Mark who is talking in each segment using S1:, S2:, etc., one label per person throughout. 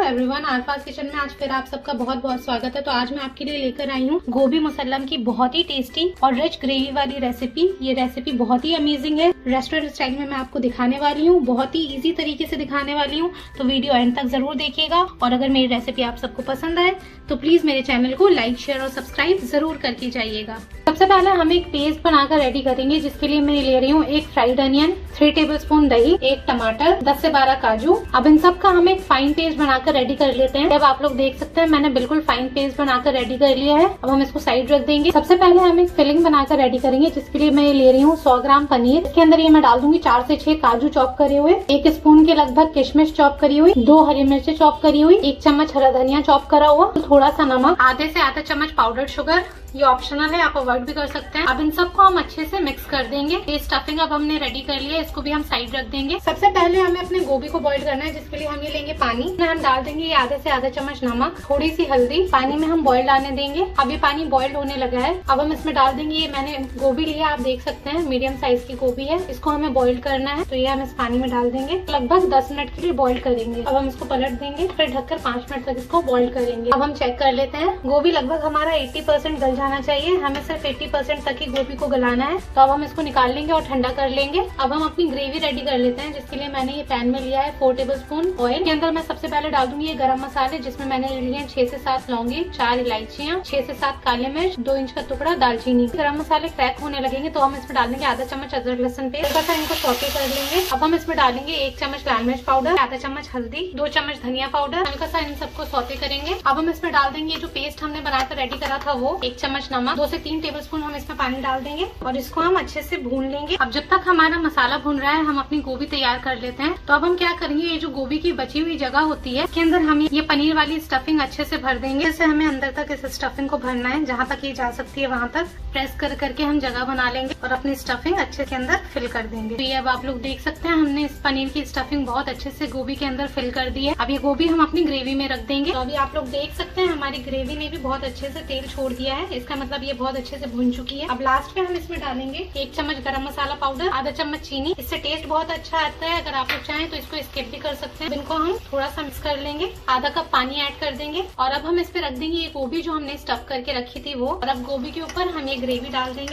S1: Everyone, आरफाज kitchen में आज फिर आप सबका बहुत बहुत स्वागत है। तो आज मैं आपके लिए लेकर आई हूँ गोभी मुसल्लम की बहुत ही टेस्टी और रिच ग्रेवी वाली रेसिपी। ये रेसिपी बहुत ही अमेजिंग है। रेस्टोरेंट स्टाइल में मैं आपको दिखाने वाली हूँ, बहुत ही इजी तरीके से दिखाने वाली हूँ। तो वीडियो एंड तक जरूर देखिएगा और अगर मेरी रेसिपी आप सबको पसंद आए तो प्लीज मेरे चैनल को लाइक, शेयर और सब्सक्राइब जरूर करके जाइएगा। सबसे पहले हम एक पेस्ट बनाकर रेडी करेंगे, जिसके लिए मैं ले रही हूँ एक फ्राइड अनियन, 3 टेबलस्पून दही, 1 टमाटर, 10 से 12 काजू। अब इन सब का हम एक फाइन पेस्ट बनाकर रेडी कर लेते हैं। अब आप लोग देख सकते हैं मैंने बिल्कुल फाइन पेस्ट बनाकर रेडी कर लिया है। अब हम इसको साइड रख देंगे। सबसे पहले हम एक फिलिंग बनाकर रेडी करेंगे, जिसके लिए मैं ले रही हूँ 100 ग्राम पनीर। इसके अंदर ये मैं डाल दूंगी 4 से 6 काजू चॉप करे हुए, 1 स्पून के लगभग किशमिश चॉप करी हुई, 2 हरी मिर्ची चॉप करी हुई, 1 चम्मच हरा धनिया चॉप करा हुआ, थोड़ा सा नमक, आधे से आधा चम्मच पाउडर शुगर। ये ऑप्शनल है, आप अवॉइड भी कर सकते हैं। अब इन सबको हम अच्छे से मिक्स कर देंगे। ये स्टफिंग अब हमने रेडी कर लिया है, इसको भी हम साइड रख देंगे। सबसे पहले हमें अपने गोभी को बॉईल करना है, जिसके लिए हम ये लेंगे पानी। हम डाल देंगे ये आधे से आधा चम्मच नमक, थोड़ी सी हल्दी। पानी में हम बॉईल आने देंगे। अब ये पानी बॉइल्ड होने लगा है। अब हम इसमें डाल देंगे, ये मैंने गोभी लिया, आप देख सकते हैं मीडियम साइज की गोभी है। इसको हमें बॉईल करना है, तो ये हम इस पानी में डाल देंगे। लगभग 10 मिनट के लिए बॉईल करेंगे। अब हम इसको पलट देंगे, फिर ढककर 5 मिनट तक इसको बॉईल करेंगे। अब हम चेक कर लेते हैं। गोभी लगभग हमारा 80% गल जाना चाहिए। हमें सिर्फ 80% तक ही गोभी को गलाना है। तो अब हम इसको निकाल लेंगे और ठंडा कर लेंगे। अब हम अपनी ग्रेवी रेडी कर लेते हैं, जिसके लिए मैंने ये पैन में लिया है 4 टेबलस्पून ऑयल। के अंदर मैं सबसे पहले डाल दूंगी ये गरम मसाले, जिसमें मैंने लिए 6 से 7 लौंगी, 4 इलायचियाँ, 6 से 7 काले मिर्च, 2 इंच का टुकड़ा दालचीनी। गरम मसाले क्रैक होने लगेंगे तो हम इसमें डालेंगे आधा चम्मच अदरक लहसुन पेस्ट। थोड़ा सा इनको सौटे कर लेंगे। अब हम इसमें डालेंगे 1 चम्मच लाल मिर्च पाउडर, आधा चम्मच हल्दी, 2 चम्मच धनिया पाउडर। हल्का सा इन सबको सौते करेंगे। अब हम इसमें डाल देंगे जो पेस्ट हमने बनाकर रेडी करा था वो, 1 चम्मच नमक, 2 से 3 टेबलस्पून हम इसमें पानी डाल देंगे और इसको हम अच्छे से भून लेंगे। अब जब तक हमारा मसाला भून रहा है, हम अपनी गोभी तैयार कर लेते हैं। तो अब हम क्या करेंगे, ये जो गोभी की बची हुई जगह होती है, इसके अंदर हम ये पनीर वाली स्टफिंग अच्छे से भर देंगे। जैसे हमें अंदर तक इस स्टफिंग को भरना है, जहाँ तक ये जा सकती है वहाँ तक प्रेस कर करके हम जगह बना लेंगे और अपनी स्टफिंग अच्छे के अंदर फिल कर देंगे। तो ये अब आप लोग देख सकते हैं हमने इस पनीर की स्टफिंग बहुत अच्छे से गोभी के अंदर फिल कर दी है। अब ये गोभी हम अपनी ग्रेवी में रख देंगे। तो अभी आप लोग देख सकते हैं हमारी ग्रेवी ने भी बहुत अच्छे से तेल छोड़ दिया है। इसका मतलब ये बहुत अच्छे से भून चुकी है। अब लास्ट में हम इसमें डालेंगे 1 चम्मच गरम मसाला पाउडर, आधा चम्मच चीनी। इससे टेस्ट बहुत अच्छा आता है। अगर आप लोग चाहें तो इसको स्किप भी कर सकते हैं। इनको हम थोड़ा सा मिक्स कर लेंगे, आधा कप पानी ऐड कर देंगे और अब हम इस पे रख देंगे ये गोभी जो हमने स्टफ करके रखी थी वो। और अब गोभी के ऊपर हम ये ग्रेवी डाल देंगे।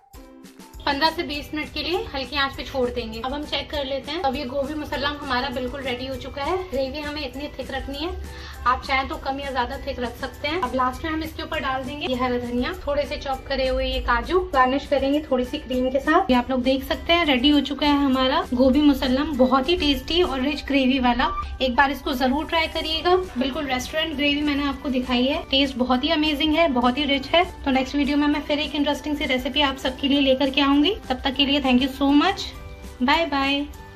S1: 15 से 20 मिनट के लिए हल्की आंच पे छोड़ देंगे। अब हम चेक कर लेते हैं। अब ये गोभी मुसल्लम हमारा बिल्कुल रेडी हो चुका है। ग्रेवी हमें इतनी थिक रखनी है, आप चाहें तो कम या ज्यादा थिक रख सकते हैं। अब लास्ट में हम इसके ऊपर डाल देंगे ये हरा धनिया, थोड़े से चॉप करे हुए ये काजू, गार्निश करेंगे थोड़ी सी क्रीम के साथ। ये आप लोग देख सकते हैं रेडी हो चुका है हमारा गोभी मुसल्लम, बहुत ही टेस्टी और रिच ग्रेवी वाला। एक बार इसको जरूर ट्राई करिएगा। बिल्कुल रेस्टोरेंट ग्रेवी मैंने आपको दिखाई है। टेस्ट बहुत ही अमेजिंग है, बहुत ही रिच है। तो नेक्स्ट वीडियो में मैं फिर एक इंटरेस्टिंग सी रेसिपी आप सबके लिए लेकर के आऊंगी। तब तक के लिए thank you so much. Bye bye.